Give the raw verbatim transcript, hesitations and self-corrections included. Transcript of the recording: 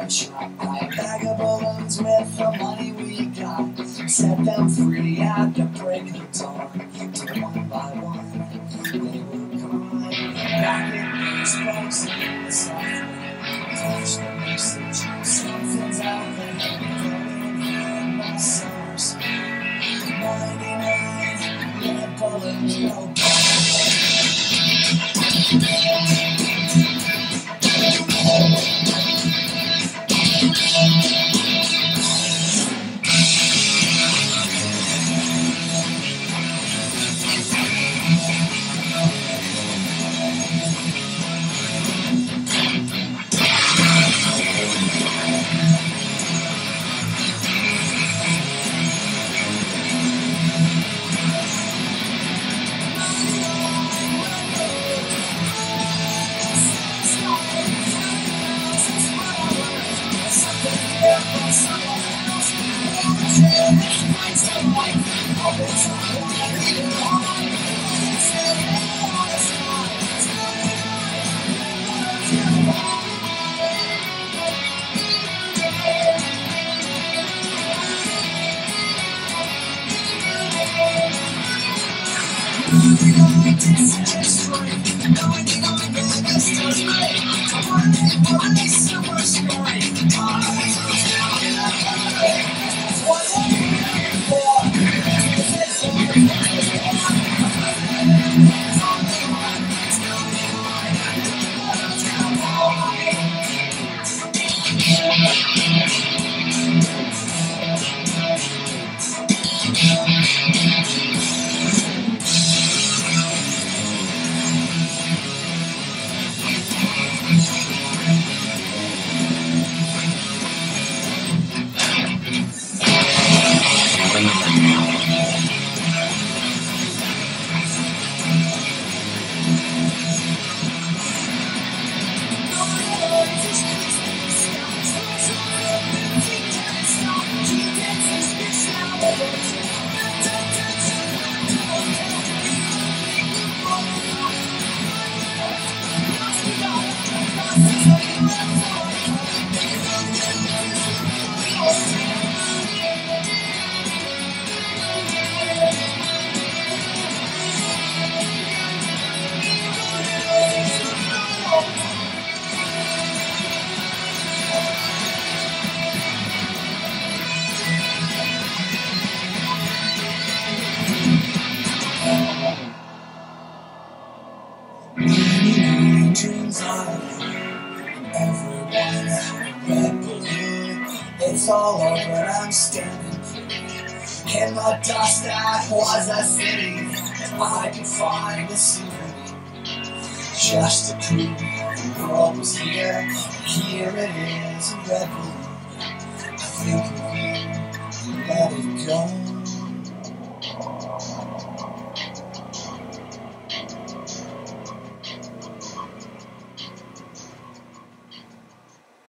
gun shop. Buy a bag of balloons with the money we got. Set them free at the break of dawn. Till one by one, they were gone. Back in these folks in the south. Touch the message, something's out there. Going in my summers. ninety-nine, red balloons go by. Dreams are everyone red balloon. It's all over, I'm standing in the dust that was a city. If I could find a souvenir just to prove the world was here, here it is, a red balloon. I think of you, let it go.